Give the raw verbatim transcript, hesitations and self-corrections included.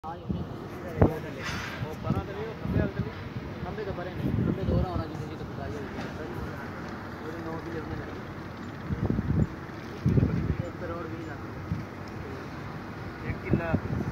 खंबे तो बड़े नहीं, खंबे दो होना जिंदगी तो बताइए नौ की जगह नहीं एक करोड़ भी एक किला